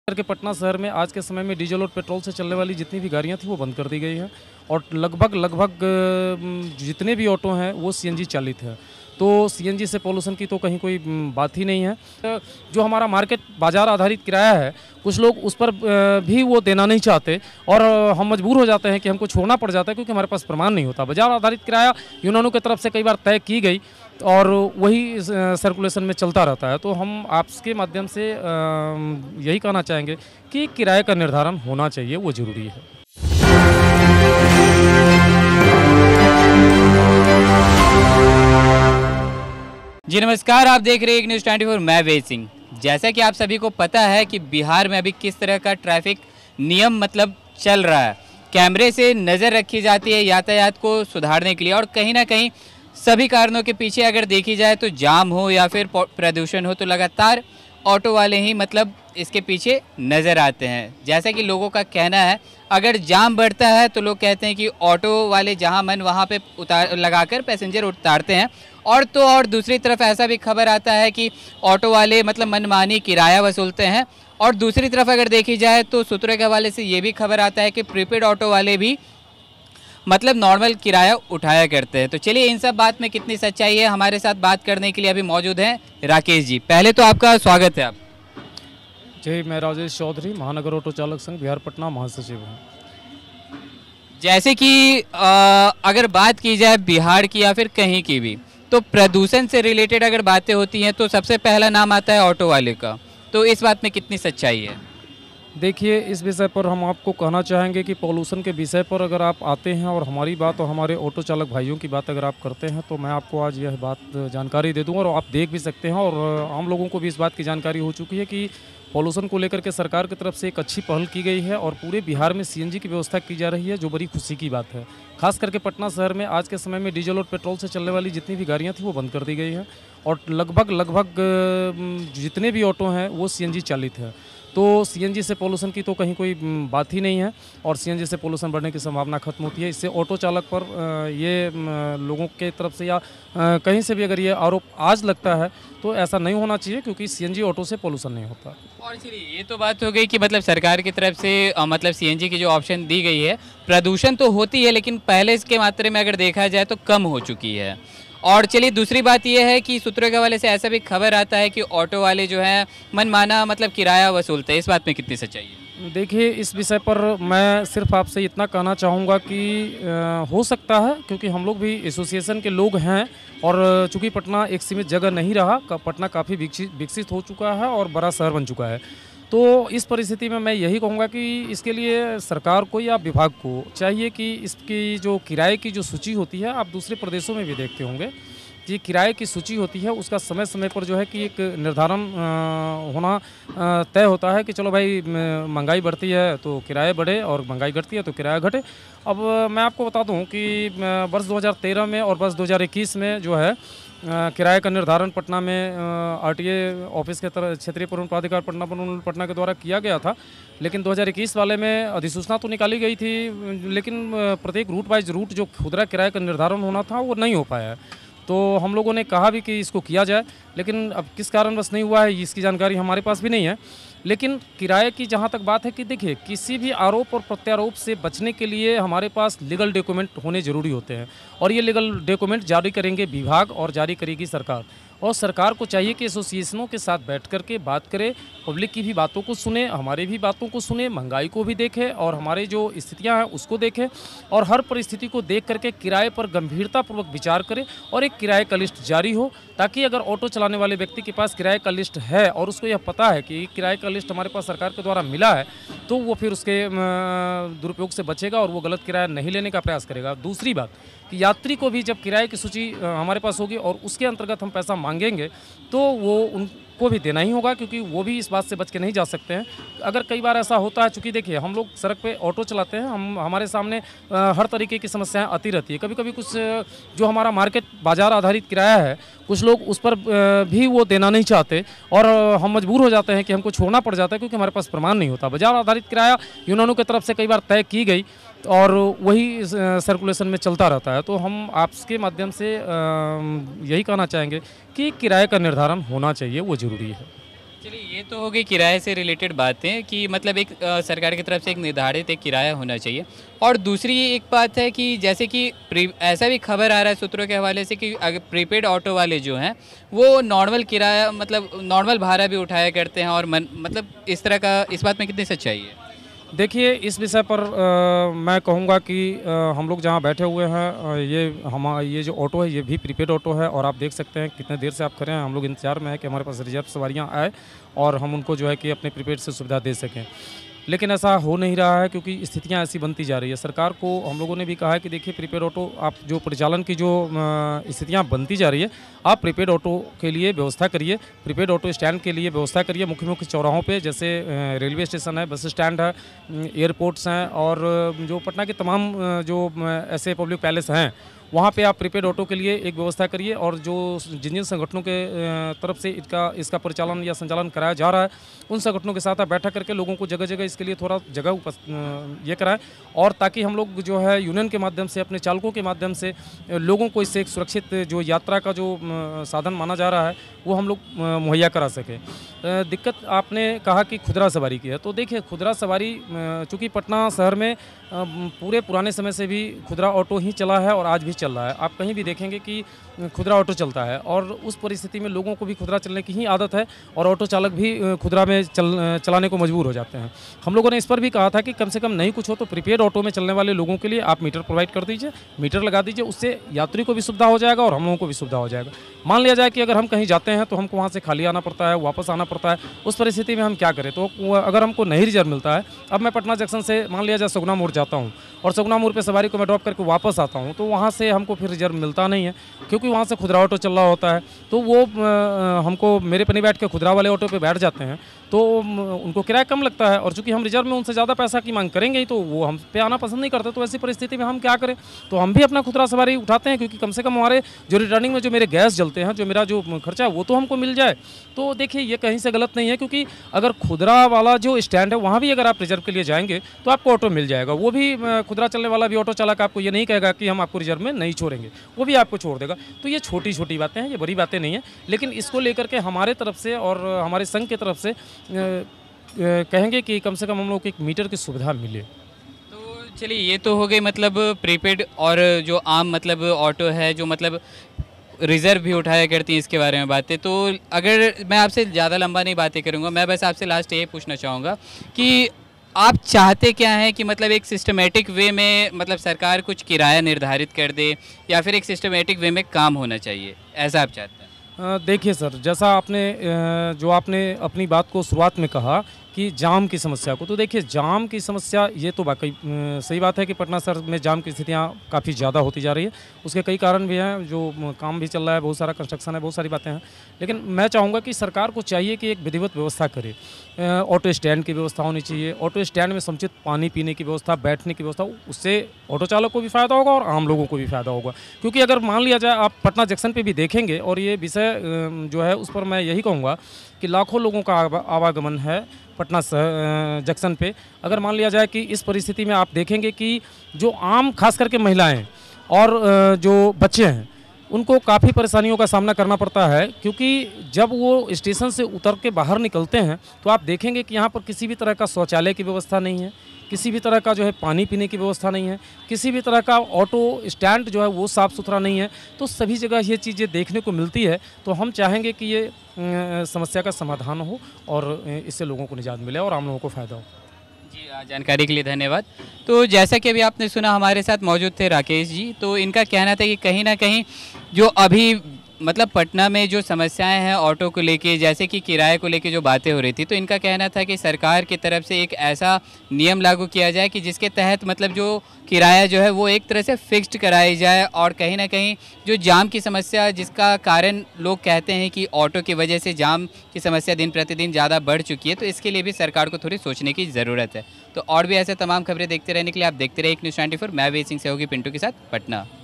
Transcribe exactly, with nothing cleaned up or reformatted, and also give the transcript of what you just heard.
करके पटना शहर में आज के समय में डीजल और पेट्रोल से चलने वाली जितनी भी गाड़ियां थी वो बंद कर दी गई हैं और लगभग लगभग अ, जितने भी ऑटो हैं वो सीएनजी चालित है। तो सीएनजी से पोल्यूशन की तो कहीं कोई म, बात ही नहीं है। अ, जो हमारा मार्केट बाजार आधारित किराया है कुछ लोग उस पर अ, भी वो देना नहीं चाहते और अ, हम मजबूर हो जाते हैं कि हमको छोड़ना पड़ जाता है क्योंकि हमारे पास प्रमाण नहीं होता। बाजार आधारित किराया यूनानो की तरफ से कई बार तय की गई और वही सर्कुलेशन में चलता रहता है। तो हम आपके माध्यम से अ, यही कहना चाहेंगे कि किराए का निर्धारण होना चाहिए, वो ज़रूरी है। जी नमस्कार, आप देख रहे हैं एक न्यूज़ ट्वेंटी फोर। मैं वेद सिंह। जैसा कि आप सभी को पता है कि बिहार में अभी किस तरह का ट्रैफिक नियम मतलब चल रहा है। कैमरे से नज़र रखी जाती है यातायात को सुधारने के लिए और कहीं ना कहीं सभी कारणों के पीछे अगर देखी जाए तो जाम हो या फिर प्रदूषण हो तो लगातार ऑटो वाले ही मतलब इसके पीछे नज़र आते हैं। जैसा कि लोगों का कहना है अगर जाम बढ़ता है तो लोग कहते हैं कि ऑटो वाले जहां मन वहां पे उतार लगाकर पैसेंजर उतारते हैं। और तो और दूसरी तरफ ऐसा भी खबर आता है कि ऑटो वाले मतलब मनमानी किराया वसूलते हैं। और दूसरी तरफ अगर देखी जाए तो सूत्रों के हवाले से ये भी खबर आता है कि प्रीपेड ऑटो वाले भी मतलब नॉर्मल किराया उठाया करते हैं। तो चलिए इन सब बात में कितनी सच्चाई है, हमारे साथ बात करने के लिए अभी मौजूद हैं राकेश जी। पहले तो आपका स्वागत है। आप जी, मैं राजेश चौधरी, महानगर ऑटो चालक संघ बिहार पटना महासचिव हूँ। जैसे कि आ, अगर बात की जाए बिहार की या फिर कहीं की भी तो प्रदूषण से रिलेटेड अगर बातें होती हैं तो सबसे पहला नाम आता है ऑटो वाले का। तो इस बात में कितनी सच्चाई है? देखिए, इस विषय पर हम आपको कहना चाहेंगे कि पॉल्यूशन के विषय पर अगर आप आते हैं और हमारी बात और हमारे ऑटो चालक भाइयों की बात अगर आप करते हैं तो मैं आपको आज यह बात जानकारी दे दूंगा और आप देख भी सकते हैं और आम लोगों को भी इस बात की जानकारी हो चुकी है कि पॉल्यूशन को लेकर के सरकार की तरफ से एक अच्छी पहल की गई है और पूरे बिहार में सीएनजी की व्यवस्था की जा रही है, जो बड़ी खुशी की बात है। खास करके पटना शहर में आज के समय में डीजल और पेट्रोल से चलने वाली जितनी भी गाड़ियां थी वो बंद कर दी गई हैं और लगभग लगभग अ, जितने भी ऑटो हैं वो सीएनजी चालित है। तो सीएनजी से पोल्यूशन की तो कहीं कोई म, बात ही नहीं है और सीएनजी से पोल्यूशन बढ़ने की संभावना खत्म होती है। इससे ऑटो चालक पर अ, ये म, लोगों के तरफ से या अ, कहीं से भी अगर ये आरोप आज लगता है तो ऐसा नहीं होना चाहिए क्योंकि सीएनजी ऑटो से पोल्यूशन नहीं होता। और चलिए ये तो बात हो गई कि मतलब सरकार की तरफ से अ, मतलब सीएनजी की जो ऑप्शन दी गई है, प्रदूषण तो होती है लेकिन पहले इसके मात्रे में अगर देखा जाए तो कम हो चुकी है। और चलिए दूसरी बात यह है कि सूत्रों के हवाले से ऐसा भी खबर आता है कि ऑटो वाले जो है मनमाना मतलब किराया वसूलते हैं। इस बात में कितनी सच्चाई है? देखिए, इस विषय पर मैं सिर्फ आपसे इतना कहना चाहूँगा कि अ, हो सकता है क्योंकि हम लोग भी एसोसिएशन के लोग हैं और चूँकि पटना एक सीमित जगह नहीं रहा, पटना काफ़ी विकसित विकसित हो चुका है और बड़ा शहर बन चुका है। तो इस परिस्थिति में मैं यही कहूँगा कि इसके लिए सरकार को या विभाग को चाहिए कि इसकी जो किराए की जो सूची होती है, आप दूसरे प्रदेशों में भी देखते होंगे कि किराए की सूची होती है उसका समय समय पर जो है कि एक निर्धारण अ, होना अ, तय होता है कि चलो भाई महंगाई बढ़ती है तो किराए बढ़े और महंगाई घटती है तो किराया घटे। अब मैं आपको बता दूं कि वर्ष दो हज़ार तेरह में और वर्ष दो हज़ार इक्कीस में जो है किराए का निर्धारण पटना में आरटीए ऑफिस के तरह क्षेत्रीय परिवहन प्राधिकार पटना परिवहन पटना के द्वारा किया गया था। लेकिन दो हज़ार इक्कीस वाले में अधिसूचना तो निकाली गई थी लेकिन प्रत्येक रूट वाइज रूट जो खुदरा किराए का निर्धारण होना था वो नहीं हो पाया। तो हम लोगों ने कहा भी कि इसको किया जाए लेकिन अब किस कारणवश नहीं हुआ है इसकी जानकारी हमारे पास भी नहीं है। लेकिन किराए की जहाँ तक बात है कि देखिए, किसी भी आरोप और प्रत्यारोप से बचने के लिए हमारे पास लीगल डॉक्यूमेंट होने ज़रूरी होते हैं और ये लीगल डॉक्यूमेंट जारी करेंगे विभाग और जारी करेगी सरकार। और सरकार को चाहिए कि एसोसिएशनों के साथ बैठ कर के बात करे, पब्लिक की भी बातों को सुने, हमारे भी बातों को सुने, महंगाई को भी देखे और हमारे जो स्थितियां हैं उसको देखे और हर परिस्थिति को देख करके किराए पर गंभीरतापूर्वक विचार करे और एक किराए का लिस्ट जारी हो ताकि अगर ऑटो चलाने वाले व्यक्ति के पास किराए का लिस्ट है और उसको यह पता है कि किराए का लिस्ट हमारे पास सरकार के द्वारा मिला है तो वो फिर उसके दुरुपयोग से बचेगा और वो गलत किराया नहीं लेने का प्रयास करेगा। दूसरी बात कि यात्री को भी जब किराए की सूची हमारे पास होगी और उसके अंतर्गत हम पैसा मांगेंगे तो वो उनको भी देना ही होगा क्योंकि वो भी इस बात से बच के नहीं जा सकते हैं। अगर कई बार ऐसा होता है, चूँकि देखिए हम लोग सड़क पे ऑटो चलाते हैं, हम हमारे सामने आ, हर तरीके की समस्याएं आती रहती है। कभी कभी कुछ जो हमारा मार्केट बाजार आधारित किराया है कुछ लोग उस पर भी वो देना नहीं चाहते और हम मजबूर हो जाते हैं कि हमको छोड़ना पड़ जाता है क्योंकि हमारे पास प्रमाण नहीं होता। बाजार आधारित किराया यूनानो की तरफ से कई बार तय की गई और वही सर्कुलेशन में चलता रहता है। तो हम आपके माध्यम से यही कहना चाहेंगे कि किराए का निर्धारण होना चाहिए, वो ज़रूरी है। चलिए ये तो हो गई किराए से रिलेटेड बातें कि मतलब एक अ, सरकार की तरफ से एक निर्धारित एक किराया होना चाहिए। और दूसरी एक बात है कि जैसे कि प्री ऐसा भी खबर आ रहा है सूत्रों के हवाले से कि अगर प्रीपेड ऑटो वाले जो हैं वो नॉर्मल किराया मतलब नॉर्मल भाड़ा भी उठाया करते हैं और मन मतलब इस तरह का, इस बात में कितनी सच्चाई है? देखिए, इस विषय पर अ, मैं कहूँगा कि अ, हम लोग जहाँ बैठे हुए हैं, अ, ये हम ये जो ऑटो है ये भी प्रीपेड ऑटो है, और आप देख सकते हैं कितने देर से आप खड़े हैं। हम लोग इंतजार में हैं कि हमारे पास रिजर्व सवारियाँ आए और हम उनको जो है कि अपने प्रीपेड से सुविधा दे सकें। लेकिन ऐसा हो नहीं रहा है, क्योंकि स्थितियाँ ऐसी बनती जा रही है। सरकार को हम लोगों ने भी कहा है कि देखिए, प्रीपेड ऑटो आप जो परिचालन की जो अ, स्थितियाँ बनती जा रही है, आप प्रीपेड ऑटो के लिए व्यवस्था करिए, प्रीपेड ऑटो स्टैंड के लिए व्यवस्था करिए मुख्य मुख्य चौराहों पे, जैसे अ, रेलवे स्टेशन है, बस स्टैंड है, अम, एयरपोर्ट्स हैं, और अ, जो पटना के तमाम अ, जो अ, ऐसे पब्लिक पैलेस हैं, वहाँ पे आप प्रीपेड ऑटो के लिए एक व्यवस्था करिए। और जो जिन जिन संगठनों के अ, तरफ से इसका इसका परिचालन या संचालन कराया जा रहा है, उन संगठनों के साथ आप बैठक करके लोगों को जगह जगह इसके लिए थोड़ा जगह उपस अ, ये कराएं, और ताकि हम लोग जो है यूनियन के माध्यम से, अपने चालकों के माध्यम से अ, लोगों को इससे एक सुरक्षित जो यात्रा का जो अ, साधन माना जा रहा है वो हम लोग अ, मुहैया करा सकें। अ, दिक्कत आपने कहा कि खुदरा सवारी की है, तो देखिए, खुदरा सवारी अ, चूँकि पटना शहर में अ, पूरे पुराने समय से भी खुदरा ऑटो ही चला है और आज भी चल रहा है। आप कहीं भी देखेंगे कि खुदरा ऑटो चलता है, और उस परिस्थिति में लोगों को भी खुदरा चलने की ही आदत है, और ऑटो चालक भी अ, खुदरा में चल अ, चलाने को मजबूर हो जाते हैं। हम लोगों ने इस पर भी कहा था कि कम से कम नहीं कुछ हो तो प्रीपेड ऑटो में चलने वाले लोगों के लिए आप मीटर प्रोवाइड कर दीजिए, मीटर लगा दीजिए, उससे यात्री को भी सुविधा हो जाएगा और हम लोगों को भी सुविधा हो जाएगा। मान लिया जाए कि अगर हम कहीं जाते हैं तो हमको वहाँ से खाली आना पड़ता है, वापस आना पड़ता है, उस परिस्थिति में हम क्या करें? तो वो अगर हमको नहीं रिजर्व मिलता है, अब मैं पटना जंक्शन से मान लिया जाए सगुना मोड़ जाता हूँ, और सगुना मोड़ पे सवारी को मैं ड्रॉप करके वापस आता हूँ, तो वहाँ से हमको फिर रिजर्व मिलता नहीं है, क्योंकि वहाँ से खुदरा ऑटो चल रहा होता है। तो वो अ, हमको मेरे पे नहीं बैठ के खुदरा वाले ऑटो पे बैठ जाते हैं, तो म, उनको किराया कम लगता है, और चूंकि हम रिजर्व में उनसे ज़्यादा पैसा की मांग करेंगे ही, तो वो हम पे आना पसंद नहीं करते। तो ऐसी परिस्थिति में हम क्या करें? तो हम भी अपना खुदरा सवारी उठाते हैं, क्योंकि कम से कम हमारे जो रिटर्निंग में जो मेरे गैस जलते हैं, जो मेरा जो खर्चा है, वो तो हमको मिल जाए। तो देखिए, ये कहीं से गलत नहीं है, क्योंकि अगर खुदरा वाला जो स्टैंड है वहाँ भी अगर आप रिजर्व के लिए जाएंगे तो आपको ऑटो मिल जाएगा। वो भी अ, खुदरा चलने वाला भी ऑटो चालक आपको ये नहीं कहेगा कि हम आपको रिजर्व में नहीं छोड़ेंगे, वो भी आपको छोड़ देगा। तो ये छोटी छोटी बातें हैं, ये बड़ी बातें नहीं हैं, लेकिन इसको लेकर के हमारे तरफ से और हमारे संघ की तरफ से अ, अ, कहेंगे कि कम से कम हम लोग को एक मीटर की सुविधा मिले। तो चलिए ये तो हो गई मतलब प्रीपेड और जो आम मतलब ऑटो है जो मतलब रिज़र्व भी उठाया करती हैं, इसके बारे में बातें। तो अगर मैं आपसे ज़्यादा लंबा नहीं बातें करूँगा, मैं बस आपसे लास्ट ये पूछना चाहूँगा कि आप चाहते क्या हैं कि मतलब एक सिस्टमेटिक वे में मतलब सरकार कुछ किराया निर्धारित कर दे, या फिर एक सिस्टमेटिक वे में काम होना चाहिए, ऐसा आप चाहते हैं? अ, देखिए सर, जैसा आपने अ, जो आपने अपनी बात को शुरुआत में कहा कि जाम की समस्या को, तो देखिए, जाम की समस्या ये तो वाकई अ, सही बात है कि पटना शहर में जाम की स्थितियाँ काफ़ी ज़्यादा होती जा रही है। उसके कई कारण भी हैं, जो म, काम भी चल रहा है, बहुत सारा कंस्ट्रक्शन है, बहुत सारी बातें हैं। लेकिन मैं चाहूँगा कि सरकार को चाहिए कि एक विधिवत व्यवस्था करे। अ, ऑटो स्टैंड की व्यवस्था होनी चाहिए, ऑटो स्टैंड में समुचित पानी पीने की व्यवस्था, बैठने की व्यवस्था, उससे ऑटो चालक को भी फ़ायदा होगा और आम लोगों को भी फ़ायदा होगा। क्योंकि अगर मान लिया जाए, आप पटना जंक्शन पे भी देखेंगे, और ये विषय अ, जो है उस पर मैं यही कहूँगा कि लाखों लोगों का आवा- आवागमन है पटना स- जंक्शन पे। अगर मान लिया जाए कि इस परिस्थिति में आप देखेंगे कि जो आम खास करके महिलाएं और अ, जो बच्चे हैं, उनको काफ़ी परेशानियों का सामना करना पड़ता है, क्योंकि जब वो स्टेशन से उतर के बाहर निकलते हैं तो आप देखेंगे कि यहाँ पर किसी भी तरह का शौचालय की व्यवस्था नहीं है, किसी भी तरह का जो है पानी पीने की व्यवस्था नहीं है, किसी भी तरह का ऑटो स्टैंड जो है वो साफ़ सुथरा नहीं है। तो सभी जगह ये चीज़ें देखने को मिलती है। तो हम चाहेंगे कि ये अ, समस्या का समाधान हो, और अ, इससे लोगों को निजात मिले और आम लोगों को फ़ायदा हो। जी आ, जानकारी के लिए धन्यवाद। तो जैसा कि अभी आपने सुना, हमारे साथ मौजूद थे राकेश जी। तो इनका कहना था कि कहीं ना कहीं जो अभी मतलब पटना में जो समस्याएं हैं ऑटो को लेके, जैसे कि किराए को लेके जो बातें हो रही थी, तो इनका कहना था कि सरकार की तरफ से एक ऐसा नियम लागू किया जाए कि जिसके तहत मतलब जो किराया जो है वो एक तरह से फिक्स्ड कराई जाए, और कहीं ना कहीं जो जाम की समस्या जिसका कारण लोग कहते हैं कि ऑटो की वजह से जाम की समस्या दिन प्रतिदिन ज़्यादा बढ़ चुकी है, तो इसके लिए भी सरकार को थोड़ी सोचने की ज़रूरत है। तो और भी ऐसे तमाम खबरें देखते रहने के लिए आप देखते रहिए एक न्यूज़ ट्वेंटी फोर। मैं वे सिंह से होगी पिंटू के साथ, पटना।